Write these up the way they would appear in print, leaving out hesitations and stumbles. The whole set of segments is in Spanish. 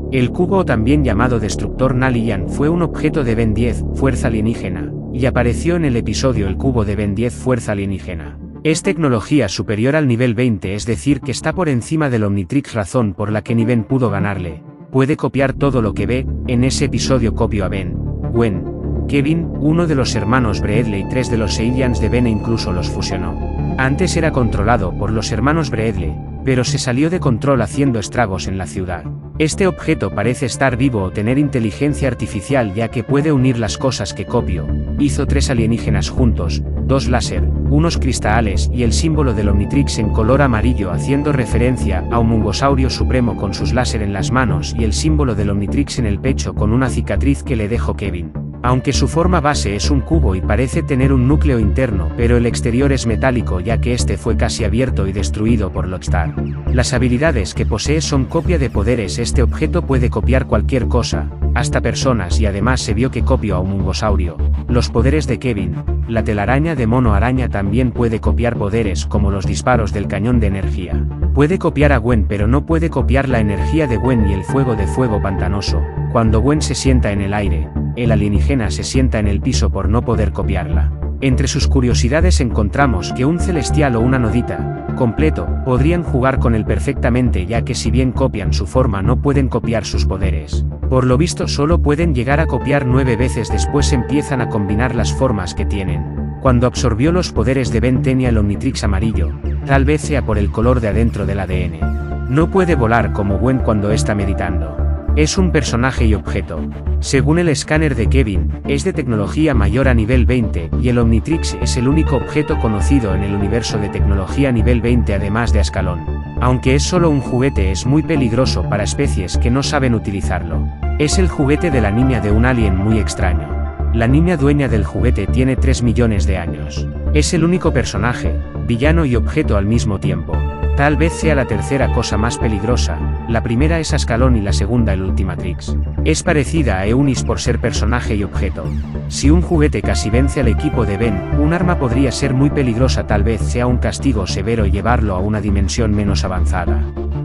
El cubo, también llamado Destructor Naliyan, fue un objeto de Ben 10, Fuerza Alienígena, y apareció en el episodio El Cubo de Ben 10, Fuerza Alienígena. Es tecnología superior al nivel 20, es decir que está por encima del Omnitrix, razón por la que ni Ben pudo ganarle. Puede copiar todo lo que ve. En ese episodio copió a Ben, Gwen, Kevin, uno de los hermanos Bradley y 3 de los aliens de Ben e incluso los fusionó. Antes era controlado por los hermanos Bradley, pero se salió de control haciendo estragos en la ciudad. Este objeto parece estar vivo o tener inteligencia artificial, ya que puede unir las cosas que copió. Hizo 3 alienígenas juntos, 2 láser, unos cristales y el símbolo del Omnitrix en color amarillo, haciendo referencia a un mungosaurio supremo con sus láser en las manos y el símbolo del Omnitrix en el pecho con una cicatriz que le dejó Kevin. Aunque su forma base es un cubo y parece tener un núcleo interno, pero el exterior es metálico, ya que este fue casi abierto y destruido por Lockstar. Las habilidades que posee son copia de poderes. Este objeto puede copiar cualquier cosa, hasta personas, y además se vio que copió a un mungosaurio. Los poderes de Kevin. La telaraña de mono araña también puede copiar poderes como los disparos del cañón de energía. Puede copiar a Gwen, pero no puede copiar la energía de Gwen y el fuego de fuego pantanoso. Cuando Gwen se sienta en el aire, el alienígena se sienta en el piso por no poder copiarla. Entre sus curiosidades encontramos que un celestial o una nodita completo podrían jugar con él perfectamente, ya que si bien copian su forma no pueden copiar sus poderes. Por lo visto solo pueden llegar a copiar 9 veces, después empiezan a combinar las formas que tienen. Cuando absorbió los poderes de Ben tenía el Omnitrix amarillo, tal vez sea por el color de adentro del ADN. No puede volar como Gwen cuando está meditando. Es un personaje y objeto. Según el escáner de Kevin, es de tecnología mayor a nivel 20, y el Omnitrix es el único objeto conocido en el universo de tecnología nivel 20 además de Ascalon. Aunque es solo un juguete, es muy peligroso para especies que no saben utilizarlo. Es el juguete de la niña de un alien muy extraño. La niña dueña del juguete tiene 3 millones de años. Es el único personaje, villano y objeto al mismo tiempo. Tal vez sea la tercera cosa más peligrosa. La primera es Ascalon y la segunda el Ultimatrix. Es parecida a Eunice por ser personaje y objeto. Si un juguete casi vence al equipo de Ben, un arma podría ser muy peligrosa. Tal vez sea un castigo severo llevarlo a una dimensión menos avanzada.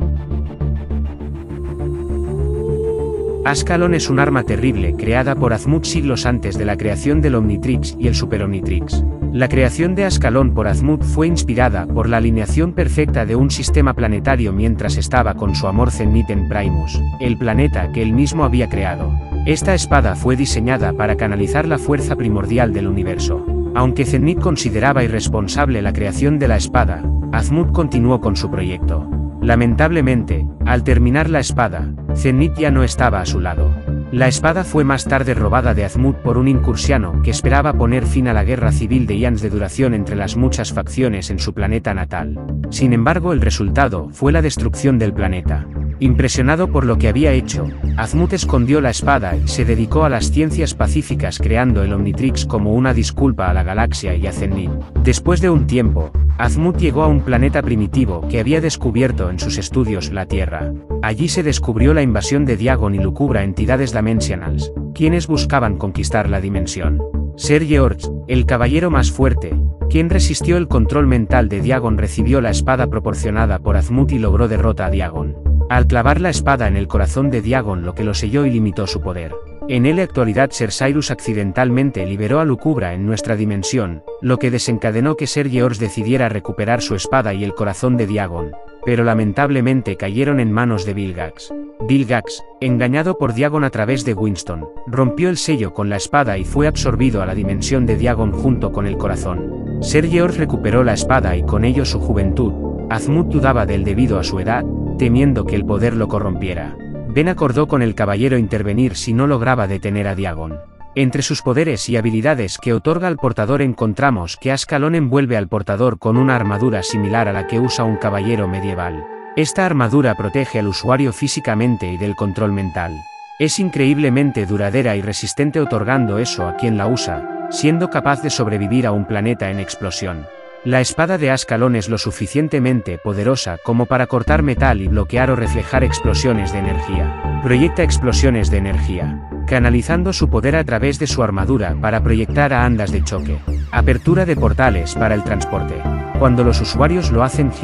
Ascalon es un arma terrible creada por Azimuth siglos antes de la creación del Omnitrix y el Super Omnitrix. La creación de Ascalon por Azimuth fue inspirada por la alineación perfecta de un sistema planetario mientras estaba con su amor Zenith en Primus, el planeta que él mismo había creado. Esta espada fue diseñada para canalizar la fuerza primordial del universo. Aunque Zenith consideraba irresponsable la creación de la espada, Azimuth continuó con su proyecto. Lamentablemente, al terminar la espada, Zenith ya no estaba a su lado. La espada fue más tarde robada de Azimuth por un incursiano que esperaba poner fin a la guerra civil de años de duración entre las muchas facciones en su planeta natal. Sin embargo, el resultado fue la destrucción del planeta. Impresionado por lo que había hecho, Azimuth escondió la espada y se dedicó a las ciencias pacíficas, creando el Omnitrix como una disculpa a la galaxia y a Zenith. Después de un tiempo, Azimuth llegó a un planeta primitivo que había descubierto en sus estudios, la Tierra. Allí se descubrió la invasión de Diagon y Lucubra, entidades dimensionales, quienes buscaban conquistar la dimensión. Ser George, el caballero más fuerte, quien resistió el control mental de Diagon, recibió la espada proporcionada por Azimuth y logró derrota a Diagon. Al clavar la espada en el corazón de Diagon, lo que lo selló y limitó su poder. En la actualidad Ser Cyrus accidentalmente liberó a Lucubra en nuestra dimensión, lo que desencadenó que Ser George decidiera recuperar su espada y el corazón de Diagon, pero lamentablemente cayeron en manos de Vilgax. Vilgax, engañado por Diagon a través de Winston, rompió el sello con la espada y fue absorbido a la dimensión de Diagon junto con el corazón. Ser George recuperó la espada y con ello su juventud. Azimuth dudaba de él debido a su edad, temiendo que el poder lo corrompiera. Ben acordó con el caballero intervenir si no lograba detener a Diagon. Entre sus poderes y habilidades que otorga al portador encontramos que Ascalon envuelve al portador con una armadura similar a la que usa un caballero medieval. Esta armadura protege al usuario físicamente y del control mental. Es increíblemente duradera y resistente, otorgando eso a quien la usa, siendo capaz de sobrevivir a un planeta en explosión. La espada de Ascalon es lo suficientemente poderosa como para cortar metal y bloquear o reflejar explosiones de energía. Proyecta explosiones de energía, canalizando su poder a través de su armadura para proyectar a ondas de choque. Apertura de portales para el transporte. Cuando los usuarios lo hacen girar,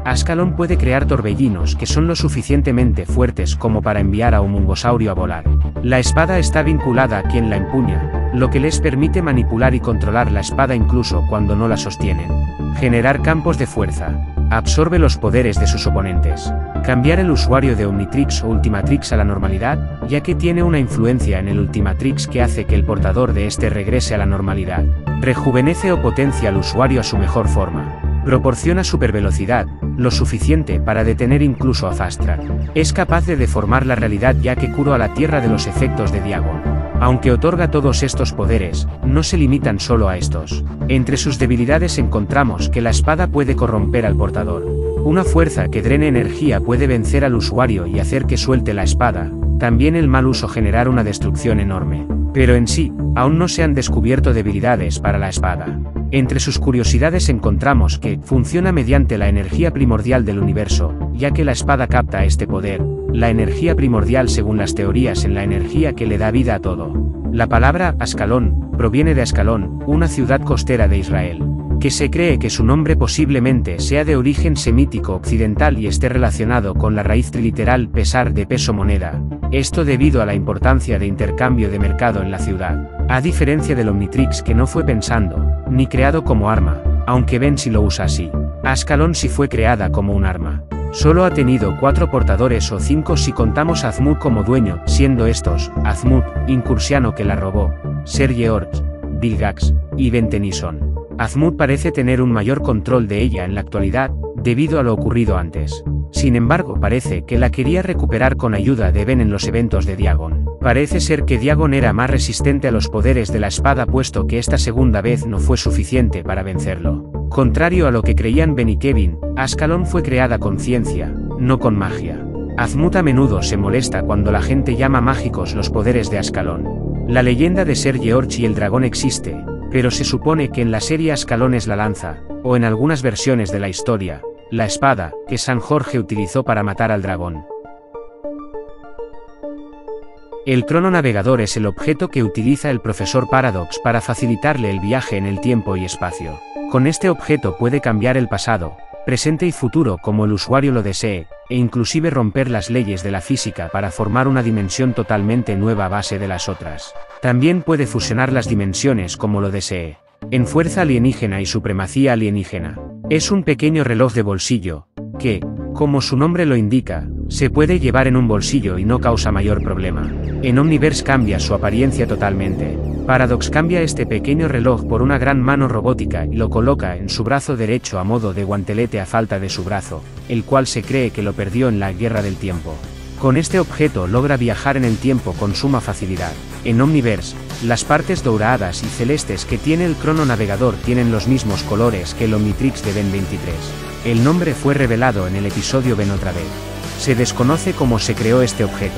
Ascalon puede crear torbellinos que son lo suficientemente fuertes como para enviar a un mungosaurio a volar. La espada está vinculada a quien la empuña, lo que les permite manipular y controlar la espada incluso cuando no la sostienen. Generar campos de fuerza. Absorbe los poderes de sus oponentes. Cambiar el usuario de Omnitrix o Ultimatrix a la normalidad, ya que tiene una influencia en el Ultimatrix que hace que el portador de este regrese a la normalidad. Rejuvenece o potencia al usuario a su mejor forma. Proporciona supervelocidad, lo suficiente para detener incluso a Fast Track. Es capaz de deformar la realidad ya que curó a la Tierra de los efectos de Diagon. Aunque otorga todos estos poderes, no se limitan solo a estos. Entre sus debilidades encontramos que la espada puede corromper al portador. Una fuerza que drene energía puede vencer al usuario y hacer que suelte la espada. También el mal uso generar una destrucción enorme. Pero en sí, aún no se han descubierto debilidades para la espada. Entre sus curiosidades encontramos que funciona mediante la energía primordial del universo, ya que la espada capta este poder, la energía primordial según las teorías en la energía que le da vida a todo. La palabra Ascalón proviene de Ascalón, una ciudad costera de Israel, que se cree que su nombre posiblemente sea de origen semítico occidental y esté relacionado con la raíz triliteral pesar de peso moneda, esto debido a la importancia de intercambio de mercado en la ciudad, a diferencia del Omnitrix que no fue pensando, ni creado como arma, aunque Ben sí lo usa así. Ascalón sí fue creada como un arma. Solo ha tenido 4 portadores o 5 si contamos a Azmut como dueño, siendo estos, Azmut, Incursiano que la robó, Ser George, Vilgax, y Ben Tennyson. Azmut parece tener un mayor control de ella en la actualidad, debido a lo ocurrido antes. Sin embargo, parece que la quería recuperar con ayuda de Ben en los eventos de Diagon. Parece ser que Diagon era más resistente a los poderes de la espada puesto que esta segunda vez no fue suficiente para vencerlo. Contrario a lo que creían Ben y Kevin, Ascalón fue creada con ciencia, no con magia. Azmut a menudo se molesta cuando la gente llama mágicos los poderes de Ascalón. La leyenda de Ser George y el dragón existe, pero se supone que en la serie Ascalón es la lanza, o en algunas versiones de la historia, la espada, que San Jorge utilizó para matar al dragón. El crononavegador es el objeto que utiliza el profesor Paradox para facilitarle el viaje en el tiempo y espacio. Con este objeto puede cambiar el pasado, presente y futuro como el usuario lo desee, e inclusive romper las leyes de la física para formar una dimensión totalmente nueva a base de las otras. También puede fusionar las dimensiones como lo desee. En fuerza alienígena y supremacía alienígena. Es un pequeño reloj de bolsillo, que, como su nombre lo indica, se puede llevar en un bolsillo y no causa mayor problema. En Omniverse cambia su apariencia totalmente. Paradox cambia este pequeño reloj por una gran mano robótica y lo coloca en su brazo derecho a modo de guantelete a falta de su brazo, el cual se cree que lo perdió en la Guerra del Tiempo. Con este objeto logra viajar en el tiempo con suma facilidad. En Omniverse, las partes doradas y celestes que tiene el crononavegador tienen los mismos colores que el Omnitrix de Ben 23. El nombre fue revelado en el episodio Ben otra vez. Se desconoce cómo se creó este objeto.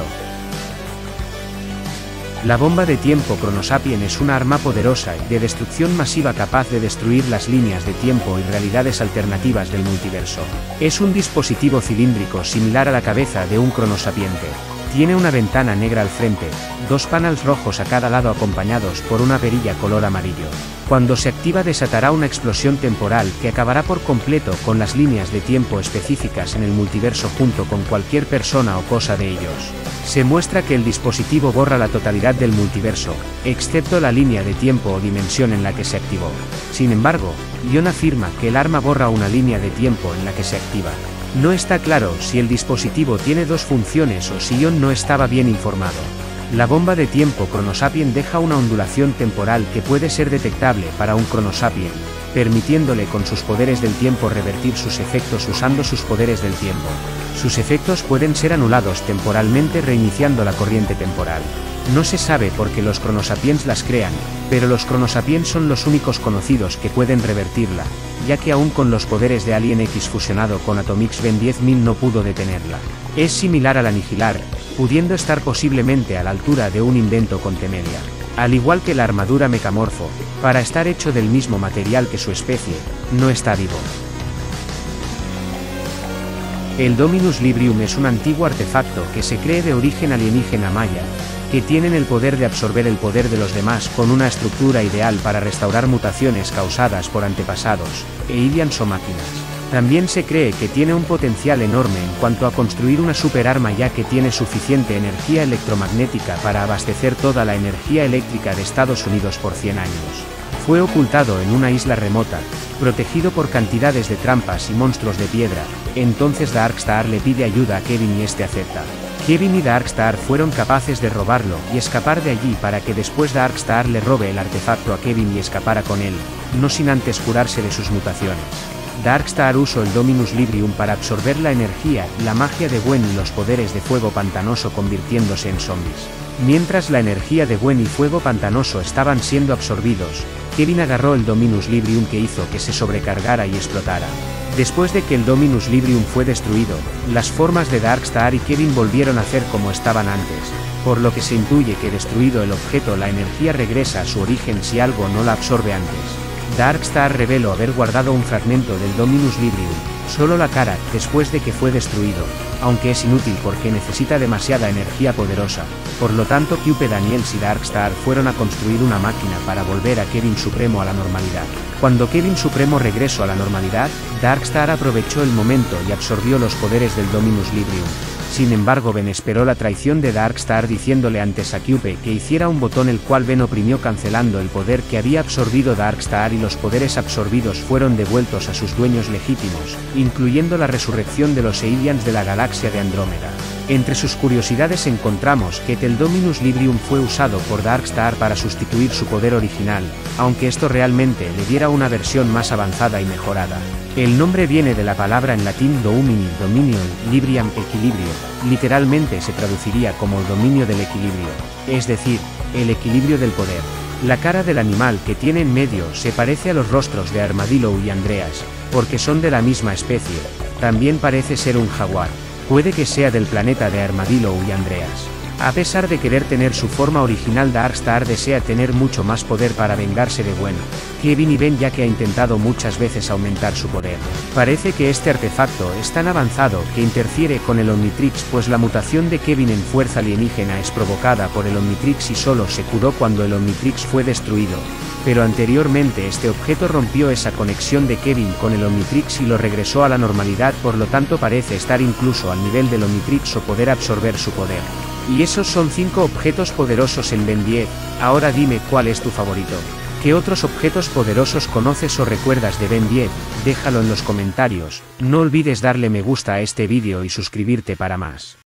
La bomba de tiempo Cronosapien es una arma poderosa y de destrucción masiva capaz de destruir las líneas de tiempo y realidades alternativas del multiverso. Es un dispositivo cilíndrico similar a la cabeza de un cronosapiente. Tiene una ventana negra al frente, 2 panels rojos a cada lado acompañados por una perilla color amarillo. Cuando se activa desatará una explosión temporal que acabará por completo con las líneas de tiempo específicas en el multiverso junto con cualquier persona o cosa de ellos. Se muestra que el dispositivo borra la totalidad del multiverso, excepto la línea de tiempo o dimensión en la que se activó. Sin embargo, Ion afirma que el arma borra una línea de tiempo en la que se activa. No está claro si el dispositivo tiene 2 funciones o si Ion no estaba bien informado. La bomba de tiempo Cronosapien deja una ondulación temporal que puede ser detectable para un Cronosapien, permitiéndole con sus poderes del tiempo revertir sus efectos usando sus poderes del tiempo. Sus efectos pueden ser anulados temporalmente reiniciando la corriente temporal. No se sabe por qué los Cronosapiens las crean, pero los Cronosapiens son los únicos conocidos que pueden revertirla, ya que aún con los poderes de Alien X fusionado con Atomix Ben 10.000 no pudo detenerla. Es similar al Anihilar, pudiendo estar posiblemente a la altura de un invento con Temelia. Al igual que la armadura Mecamorfo, para estar hecho del mismo material que su especie, no está vivo. El Dominus Librium es un antiguo artefacto que se cree de origen alienígena maya, que tienen el poder de absorber el poder de los demás con una estructura ideal para restaurar mutaciones causadas por antepasados, e Ilians o máquinas. También se cree que tiene un potencial enorme en cuanto a construir una superarma, ya que tiene suficiente energía electromagnética para abastecer toda la energía eléctrica de Estados Unidos por 100 años. Fue ocultado en una isla remota, protegido por cantidades de trampas y monstruos de piedra. Entonces Darkstar le pide ayuda a Kevin y este acepta. Kevin y Darkstar fueron capaces de robarlo y escapar de allí para que después Darkstar le robe el artefacto a Kevin y escapara con él, no sin antes curarse de sus mutaciones. Darkstar usó el Dominus Librium para absorber la energía y la magia de Gwen y los poderes de fuego pantanoso, convirtiéndose en zombies. Mientras la energía de Gwen y fuego pantanoso estaban siendo absorbidos, Kevin agarró el Dominus Librium, que hizo que se sobrecargara y explotara. Después de que el Dominus Librium fue destruido, las formas de Darkstar y Kevin volvieron a ser como estaban antes, por lo que se intuye que destruido el objeto la energía regresa a su origen si algo no la absorbe antes. Darkstar reveló haber guardado un fragmento del Dominus Librium, solo la cara, después de que fue destruido, aunque es inútil porque necesita demasiada energía poderosa. Por lo tanto, Cupid, Daniels y Darkstar fueron a construir una máquina para volver a Kevin Supremo a la normalidad. Cuando Kevin Supremo regresó a la normalidad, Darkstar aprovechó el momento y absorbió los poderes del Dominus Librium. Sin embargo, Ben esperó la traición de Darkstar diciéndole antes a Cupid que hiciera un botón, el cual Ben oprimió cancelando el poder que había absorbido Darkstar, y los poderes absorbidos fueron devueltos a sus dueños legítimos, incluyendo la resurrección de los Eidians de la galaxia de Andrómeda. Entre sus curiosidades encontramos que el Dominus Librium fue usado por Darkstar para sustituir su poder original, aunque esto realmente le diera una versión más avanzada y mejorada. El nombre viene de la palabra en latín domini, dominion, libriam, equilibrio, literalmente se traduciría como el dominio del equilibrio, es decir, el equilibrio del poder. La cara del animal que tiene en medio se parece a los rostros de Armadillo y Andreas, porque son de la misma especie. También parece ser un jaguar. Puede que sea del planeta de Armadillo y Andreas. A pesar de querer tener su forma original, Darkstar desea tener mucho más poder para vengarse de Gwen, Kevin y Ben, ya que ha intentado muchas veces aumentar su poder. Parece que este artefacto es tan avanzado que interfiere con el Omnitrix, pues la mutación de Kevin en fuerza alienígena es provocada por el Omnitrix y solo se curó cuando el Omnitrix fue destruido. Pero anteriormente este objeto rompió esa conexión de Kevin con el Omnitrix y lo regresó a la normalidad, por lo tanto parece estar incluso al nivel del Omnitrix o poder absorber su poder. Y esos son 5 objetos poderosos en Ben 10, ahora dime cuál es tu favorito. ¿Qué otros objetos poderosos conoces o recuerdas de Ben 10? Déjalo en los comentarios, no olvides darle me gusta a este vídeo y suscribirte para más.